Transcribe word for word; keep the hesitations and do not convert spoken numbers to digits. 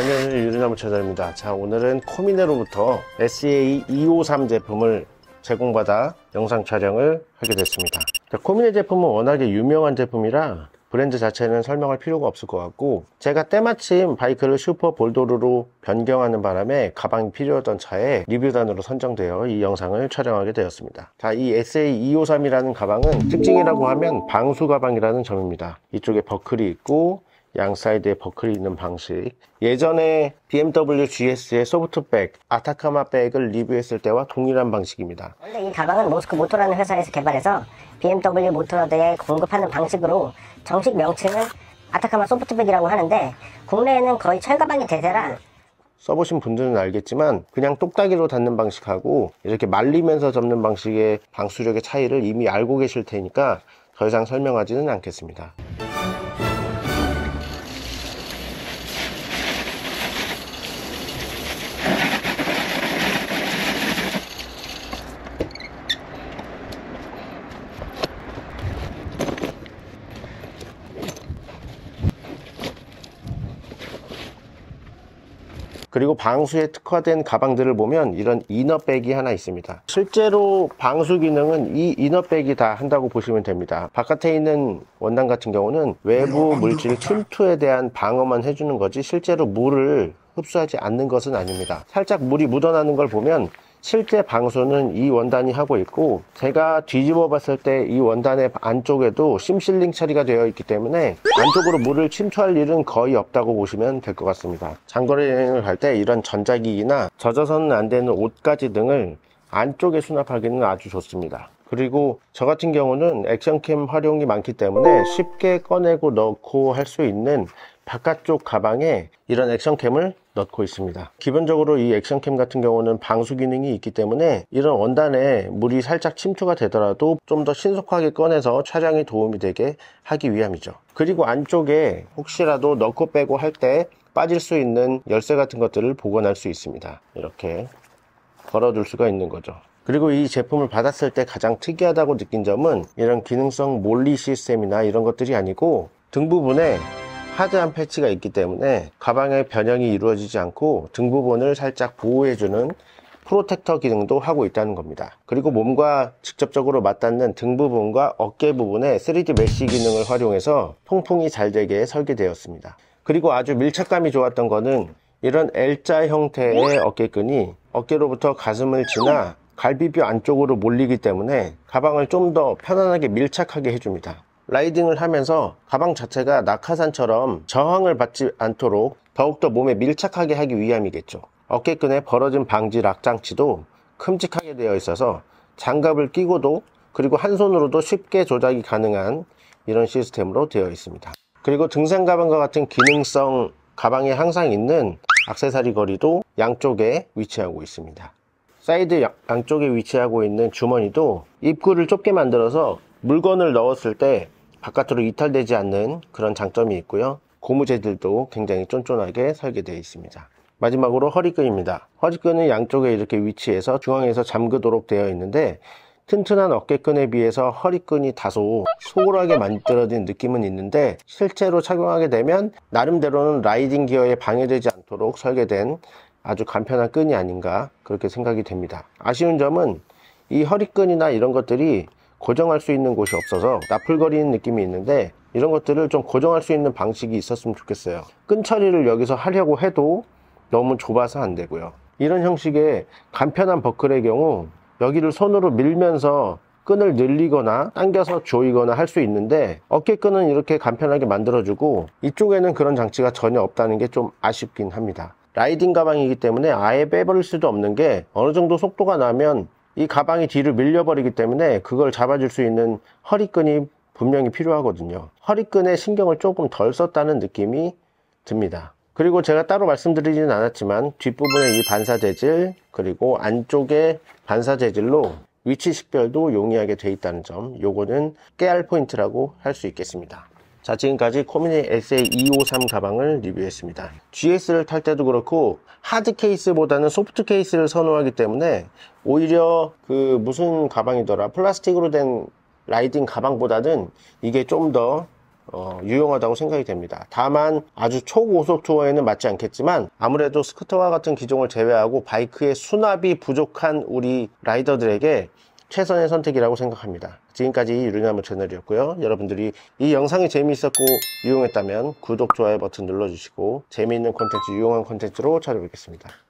안녕하세요, 유리나무 채널입니다. 자, 오늘은 코미네로부터 에스에이 이오삼 제품을 제공받아 영상 촬영을 하게 됐습니다. 자, 코미네 제품은 워낙에 유명한 제품이라 브랜드 자체는 설명할 필요가 없을 것 같고, 제가 때마침 바이크를 슈퍼 볼도르로 변경하는 바람에 가방이 필요하던 차에 리뷰단으로 선정되어 이 영상을 촬영하게 되었습니다. 자, 이 에스에이 이오삼이라는 가방은 특징이라고 하면 방수 가방이라는 점입니다. 이쪽에 버클이 있고 양 사이드에 버클이 있는 방식. 예전에 비엠더블유 지에스의 소프트백, 아타카마 백을 리뷰했을 때와 동일한 방식입니다. 원래 이 가방은 모스크 모토라는 회사에서 개발해서 비엠더블유 모터러드에 공급하는 방식으로 정식 명칭은 아타카마 소프트백이라고 하는데, 국내에는 거의 철가방이 대세라 써보신 분들은 알겠지만 그냥 똑딱이로 닫는 방식하고 이렇게 말리면서 접는 방식의 방수력의 차이를 이미 알고 계실 테니까 더 이상 설명하지는 않겠습니다. 그리고 방수에 특화된 가방들을 보면 이런 이너백이 하나 있습니다. 실제로 방수 기능은 이 이너백이 다 한다고 보시면 됩니다. 바깥에 있는 원단 같은 경우는 외부 물질 침투에 대한 방어만 해주는 거지 실제로 물을 흡수하지 않는 것은 아닙니다. 살짝 물이 묻어나는 걸 보면 실제 방수는 이 원단이 하고 있고, 제가 뒤집어 봤을 때 이 원단의 안쪽에도 심실링 처리가 되어 있기 때문에 안쪽으로 물을 침투할 일은 거의 없다고 보시면 될 것 같습니다. 장거리 여행을 갈 때 이런 전자기기나 젖어서는 안 되는 옷가지 등을 안쪽에 수납하기는 아주 좋습니다. 그리고 저 같은 경우는 액션캠 활용이 많기 때문에 쉽게 꺼내고 넣고 할 수 있는 바깥쪽 가방에 이런 액션캠을 넣고 있습니다. 기본적으로 이 액션캠 같은 경우는 방수 기능이 있기 때문에 이런 원단에 물이 살짝 침투가 되더라도 좀 더 신속하게 꺼내서 촬영에 도움이 되게 하기 위함이죠. 그리고 안쪽에 혹시라도 넣고 빼고 할 때 빠질 수 있는 열쇠 같은 것들을 보관할 수 있습니다. 이렇게 걸어둘 수가 있는 거죠. 그리고 이 제품을 받았을 때 가장 특이하다고 느낀 점은 이런 기능성 몰리 시스템이나 이런 것들이 아니고 등 부분에 하드한 패치가 있기 때문에 가방의 변형이 이루어지지 않고 등 부분을 살짝 보호해주는 프로텍터 기능도 하고 있다는 겁니다. 그리고 몸과 직접적으로 맞닿는 등 부분과 어깨 부분에 쓰리디 메쉬 기능을 활용해서 통풍이 잘 되게 설계되었습니다. 그리고 아주 밀착감이 좋았던 거는 이런 L자 형태의 어깨끈이 어깨로부터 가슴을 지나 갈비뼈 안쪽으로 몰리기 때문에 가방을 좀 더 편안하게 밀착하게 해줍니다. 라이딩을 하면서 가방 자체가 낙하산처럼 저항을 받지 않도록 더욱더 몸에 밀착하게 하기 위함이겠죠. 어깨끈에 벌어진 방지 락 장치도 큼직하게 되어 있어서 장갑을 끼고도, 그리고 한 손으로도 쉽게 조작이 가능한 이런 시스템으로 되어 있습니다. 그리고 등산 가방과 같은 기능성 가방에 항상 있는 액세서리 거리도 양쪽에 위치하고 있습니다. 사이드 양쪽에 위치하고 있는 주머니도 입구를 좁게 만들어서 물건을 넣었을 때 바깥으로 이탈되지 않는 그런 장점이 있고요. 고무재질도 굉장히 쫀쫀하게 설계되어 있습니다. 마지막으로 허리끈입니다. 허리끈은 양쪽에 이렇게 위치해서 중앙에서 잠그도록 되어 있는데, 튼튼한 어깨끈에 비해서 허리끈이 다소 소홀하게 만들어진 느낌은 있는데, 실제로 착용하게 되면 나름대로는 라이딩 기어에 방해되지 않도록 설계된 아주 간편한 끈이 아닌가 그렇게 생각이 됩니다. 아쉬운 점은 이 허리끈이나 이런 것들이 고정할 수 있는 곳이 없어서 나풀거리는 느낌이 있는데, 이런 것들을 좀 고정할 수 있는 방식이 있었으면 좋겠어요. 끈 처리를 여기서 하려고 해도 너무 좁아서 안 되고요. 이런 형식의 간편한 버클의 경우 여기를 손으로 밀면서 끈을 늘리거나 당겨서 조이거나 할 수 있는데, 어깨끈은 이렇게 간편하게 만들어주고 이쪽에는 그런 장치가 전혀 없다는 게 좀 아쉽긴 합니다. 라이딩 가방이기 때문에 아예 빼버릴 수도 없는 게, 어느 정도 속도가 나면 이 가방이 뒤로 밀려버리기 때문에 그걸 잡아줄 수 있는 허리끈이 분명히 필요하거든요. 허리끈에 신경을 조금 덜 썼다는 느낌이 듭니다. 그리고 제가 따로 말씀드리지는 않았지만 뒷부분에 이 반사 재질, 그리고 안쪽에 반사 재질로 위치 식별도 용이하게 되어 있다는 점, 요거는 깨알 포인트라고 할 수 있겠습니다. 자, 지금까지 코미네 에스에이 이오삼 가방을 리뷰했습니다. 지에스를 탈 때도 그렇고 하드 케이스보다는 소프트 케이스를 선호하기 때문에 오히려 그 무슨 가방이더라, 플라스틱으로 된 라이딩 가방보다는 이게 좀 더 어, 유용하다고 생각이 됩니다. 다만 아주 초고속 투어에는 맞지 않겠지만 아무래도 스쿠터와 같은 기종을 제외하고 바이크의 수납이 부족한 우리 라이더들에게 최선의 선택이라고 생각합니다. 지금까지 유리나무 채널이었고요. 여러분들이 이 영상이 재미있었고 유용했다면 구독, 좋아요 버튼 눌러주시고 재미있는 콘텐츠, 유용한 콘텐츠로 찾아뵙겠습니다.